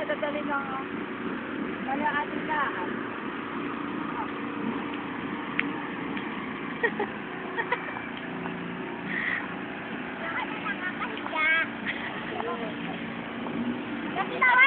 Dadali lang ako. Kaya ating lahat. Bakit na nakakahiya? Kasi naman